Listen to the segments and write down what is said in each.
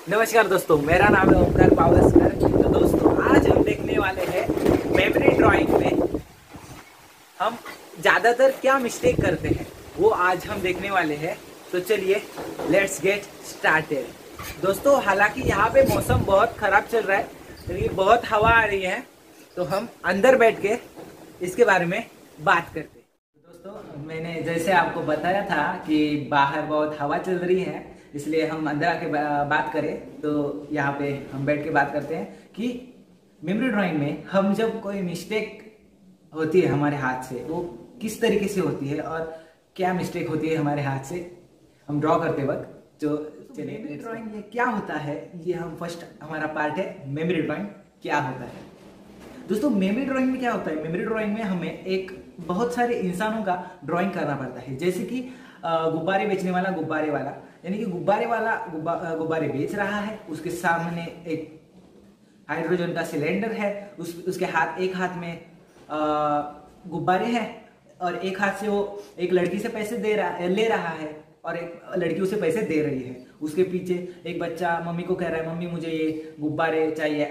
नमस्कार दोस्तों, मेरा नाम है ओमकार पावस्कर। तो दोस्तों, आज हम देखने वाले हैं मेमोरी ड्राइंग में हम ज़्यादातर क्या मिस्टेक करते हैं, वो आज हम देखने वाले हैं। तो चलिए लेट्स गेट स्टार्टेड। दोस्तों, हालांकि यहाँ पे मौसम बहुत ख़राब चल रहा है, तो बहुत हवा आ रही है, तो हम अंदर बैठ के इसके बारे में बात करते हैं। दोस्तों, मैंने जैसे आपको बताया था कि बाहर बहुत हवा चल रही है, इसलिए हम अंदर आके बात करें। तो यहाँ पे हम बैठ के बात करते हैं कि मेमोरी ड्राइंग में हम जब कोई मिस्टेक होती है हमारे हाथ से, वो किस तरीके से होती है और क्या मिस्टेक होती है हमारे हाथ से हम ड्रॉ करते वक्त। तो मेमोरी ड्राइंग ये क्या होता है, ये हम फर्स्ट हमारा पार्ट है मेमोरी ड्राइंग क्या होता है। दोस्तों, मेमोरी ड्राइंग में क्या होता है, मेमोरी ड्राइंग में हमें एक बहुत सारे इंसानों का ड्राइंग करना पड़ता है। जैसे कि गुब्बारे बेचने वाला गुब्बारे वाला, यानी कि गुब्बारे वाला गुब्बारे बेच रहा है, उसके सामने एक हाइड्रोजन का सिलेंडर है, उसके एक हाथ में गुब्बारे हैं और एक हाथ से वो एक लड़की से पैसे ले रहा है और एक लड़की उसे पैसे दे रही है। उसके पीछे एक बच्चा मम्मी को कह रहा है, मम्मी मुझे ये गुब्बारे चाहिए,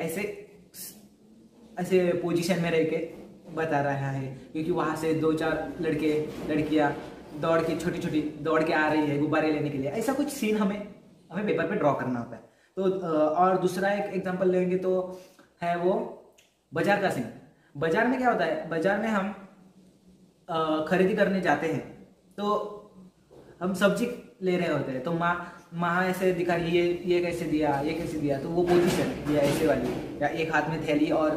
ऐसे पोजीशन में रह के बता रहा है, क्योंकि वहां से 2-4 लड़कियां दौड़ के दौड़ के आ रही है गुब्बारे लेने के लिए। ऐसा कुछ सीन हमें पेपर पे ड्रॉ करना होता है। तो और दूसरा एक एग्जांपल लेंगे तो है वो बाजार का सीन। बाजार में क्या होता है, बाजार में हम खरीदी करने जाते हैं, तो हम सब्जी ले रहे होते हैं, तो माँ ऐसे दिखा रही है, ये कैसे दिया, तो वो पोजीशन या ऐसे वाली, या एक हाथ में थैली और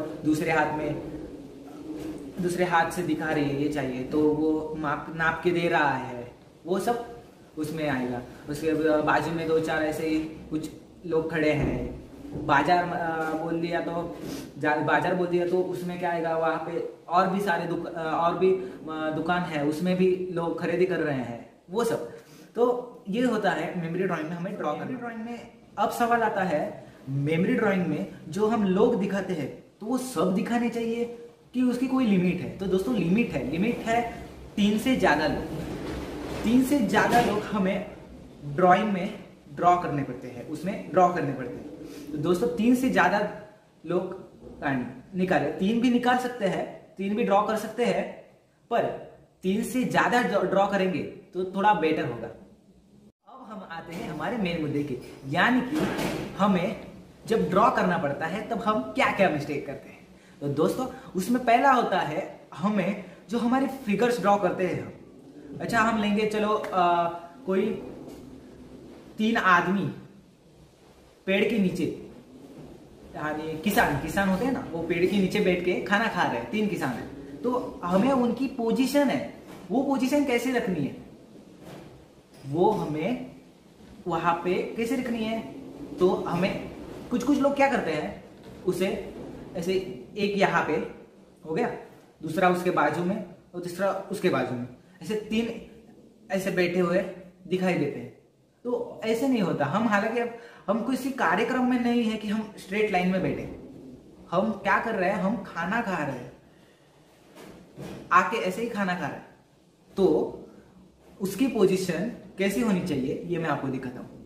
दूसरे हाथ से दिखा रही है ये चाहिए, तो वो नाप के दे रहा है, वो सब उसमें आएगा। उसके बाजू में 2-4 ऐसे ही कुछ लोग खड़े हैं। बाजार बोल दिया तो उसमें क्या आएगा, वहाँ पे और भी सारे दुकान है, उसमें भी लोग खरीदी कर रहे हैं, वो सब। तो ये होता है मेमोरी ड्राइंग में हमें ड्रॉ करना। मेमोरी ड्राइंग में अब सवाल आता है, मेमोरी ड्राइंग में जो हम लोग दिखाते हैं, तो वो सब दिखाने चाहिए कि उसकी कोई लिमिट है। तो दोस्तों, लिमिट है 3 से ज़्यादा लोग। 3 से ज़्यादा लोग हमें ड्राइंग में ड्रॉ करने पड़ते हैं, उसमें ड्रॉ करने पड़ते हैं। तो दोस्तों, 3 से ज़्यादा लोग निकाले, 3 भी निकाल सकते हैं, 3 भी ड्रॉ कर सकते हैं, पर 3 से ज़्यादा ड्रॉ करेंगे तो थोड़ा बेटर होगा। अब हम आते हैं हमारे मेन मुद्दे के, यानी कि हमें जब ड्रॉ करना पड़ता है तब हम क्या क्या मिस्टेक करते हैं। तो दोस्तों, उसमें पहला होता है हमें जो हमारे फिगर्स ड्रॉ करते हैं हम। अच्छा, हम लेंगे, चलो कोई 3 आदमी पेड़ के नीचे, यानी किसान होते हैं ना, वो पेड़ के नीचे बैठ के खाना खा रहे हैं, 3 किसान हैं। तो हमें उनकी पोजीशन है, वो पोजीशन कैसे रखनी है, वो हमें वहां पे कैसे रखनी है। तो हमें कुछ लोग क्या करते हैं, उसे ऐसे एक यहाँ पे हो गया, दूसरा उसके बाजू में और तीसरा उसके बाजू में, ऐसे 3 ऐसे बैठे हुए दिखाई देते हैं। तो ऐसे नहीं होता। हालांकि अब हम किसी कार्यक्रम में नहीं है कि हम स्ट्रेट लाइन में बैठे, हम क्या कर रहे हैं, हम खाना खा रहे हैं, आके ऐसे ही खाना खा रहे हैं। तो उसकी पोजीशन कैसी होनी चाहिए, ये मैं आपको दिखाता हूं।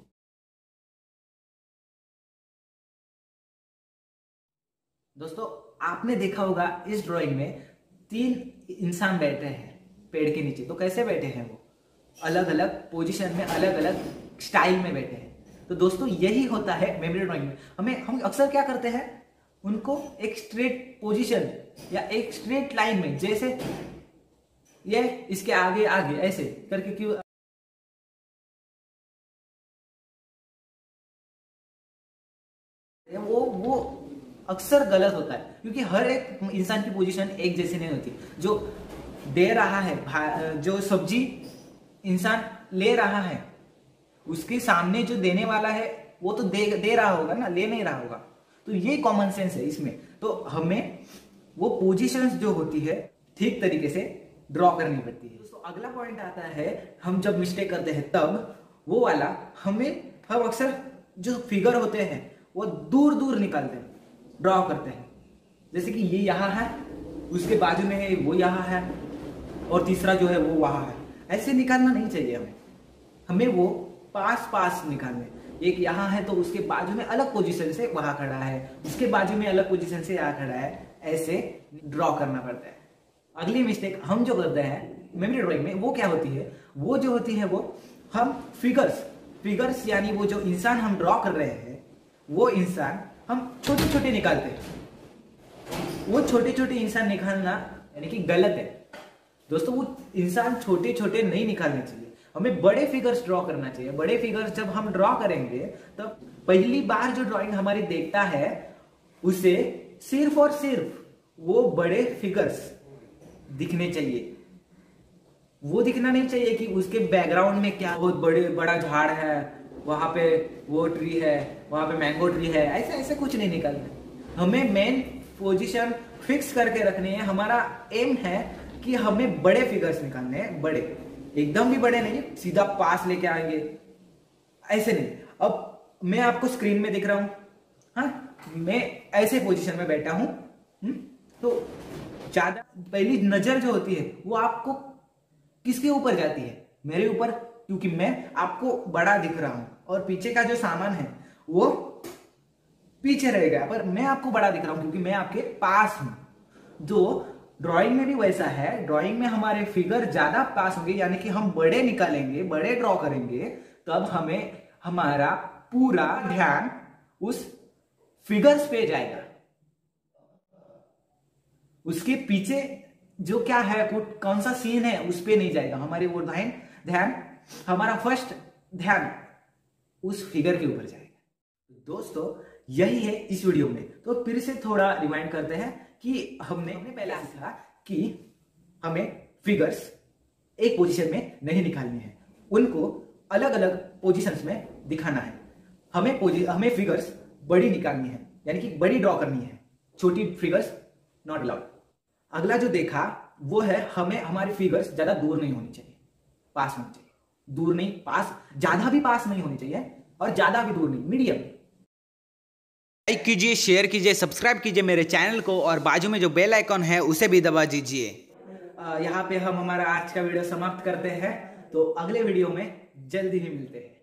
दोस्तों, आपने देखा होगा इस ड्राइंग में 3 इंसान बैठे हैं पेड़ के नीचे। तो कैसे बैठे हैं, वो अलग अलग पोजीशन में, अलग अलग स्टाइल में बैठे हैं। तो दोस्तों, यही होता है मेमोरी ड्राइंग में। हम अक्सर क्या करते हैं, उनको एक स्ट्रेट पोजीशन या एक स्ट्रेट लाइन में, जैसे ये इसके आगे ऐसे करके, क्यों वो अक्सर गलत होता है, क्योंकि हर एक इंसान की पोजीशन एक जैसी नहीं होती। जो दे रहा है, जो सब्जी इंसान ले रहा है, उसके सामने जो देने वाला है वो तो दे रहा होगा ना, ले नहीं रहा होगा। तो ये कॉमन सेंस है इसमें। तो हमें वो पोजीशंस जो होती है ठीक तरीके से ड्रॉ करनी पड़ती है। तो अगला पॉइंट आता है, हम जब मिस्टेक करते हैं तब वो वाला हम अक्सर जो फिगर होते हैं वो दूर निकालते हैं, ड्रॉ करते हैं। जैसे कि ये यहाँ है, उसके बाजू में वो यहाँ है, और तीसरा जो है वो वहाँ है। ऐसे निकालना नहीं चाहिए हमें वो पास निकालने, एक यहाँ है तो उसके बाजू में अलग पोजीशन से वहां खड़ा है, उसके बाजू में अलग पोजीशन से यहाँ खड़ा है, ऐसे ड्रॉ करना पड़ता है। अगली मिस्टेक हम जो करते हैं मेमोरी ड्राइंग में वो क्या होती है, वो जो होती है वो हम फिगर्स यानी वो जो इंसान हम ड्रॉ कर रहे हैं वो इंसान हम छोटे छोटे निकालते हैं। वो छोटे छोटे इंसान निकालना यानी कि गलत है दोस्तों। वो इंसान छोटे छोटे नहीं निकालने चाहिए, हमें बड़े फिगर्स ड्रॉ करना चाहिए। बड़े फिगर्स जब हम ड्रॉ करेंगे तब पहली बार जो ड्राइंग हमारी देखता है उसे सिर्फ और सिर्फ वो बड़े फिगर्स दिखने चाहिए। वो दिखना नहीं चाहिए कि उसके बैकग्राउंड में क्या बहुत बड़ा झाड़ है, वहां पे वो ट्री है, वहां पे मैंगो ट्री है, ऐसे ऐसे कुछ नहीं निकालना। हमें मेन पोजीशन फिक्स करके रखनी है। हमारा एम है कि हमें बड़े फिगर्स निकालने हैं, बड़े, एकदम भी बड़े नहीं, सीधा पास लेके आएंगे ऐसे नहीं। अब मैं आपको स्क्रीन में दिख रहा हूं, हाँ, मैं ऐसे पोजीशन में बैठा हूं, तो ज्यादा पहली नजर जो होती है वो आपको किसके ऊपर जाती है, मेरे ऊपर, क्योंकि मैं आपको बड़ा दिख रहा हूं और पीछे का जो सामान है वो पीछे रहेगा, पर मैं आपको बड़ा दिख रहा हूं क्योंकि मैं आपके पास हूं। जो ड्राइंग में भी वैसा है, ड्राइंग में हमारे फिगर ज्यादा पास होंगे, यानी कि हम बड़े निकालेंगे, बड़े ड्रॉ करेंगे, तब हमें हमारा पूरा ध्यान उस फिगर्स पे जाएगा। उसके पीछे जो क्या है, कौन सा सीन है, उस पे नहीं जाएगा। हमारे वो ध्यान हमारा फर्स्ट ध्यान उस फिगर के ऊपर जाएगा। दोस्तों यही है इस वीडियो में। तो फिर से थोड़ा रिवाइंड करते हैं कि हमने पहले सीखा कि हमें फिगर्स एक पोजीशन में नहीं निकालनी है, उनको अलग अलग पोजीशंस में दिखाना है। हमें फिगर्स बड़ी निकालनी है, यानी कि बड़ी ड्रॉ करनी है, छोटी फिगर्स नॉट अलाउड। अगला जो देखा वो है हमें हमारी फिगर्स ज्यादा दूर नहीं होनी चाहिए, पास होनी चाहिए। दूर नहीं, पास, ज्यादा भी पास नहीं होनी चाहिए और ज्यादा भी दूर नहीं, मीडियम। लाइक कीजिए, शेयर कीजिए, सब्सक्राइब कीजिए मेरे चैनल को और बाजू में जो बेल आइकॉन है उसे भी दबा दीजिए। यहाँ पे हम हमारा आज का वीडियो समाप्त करते हैं, तो अगले वीडियो में जल्दी ही मिलते हैं।